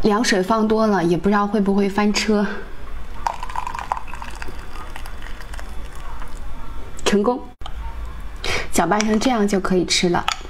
凉水放多了，也不知道会不会翻车。成功，搅拌成这样就可以吃了。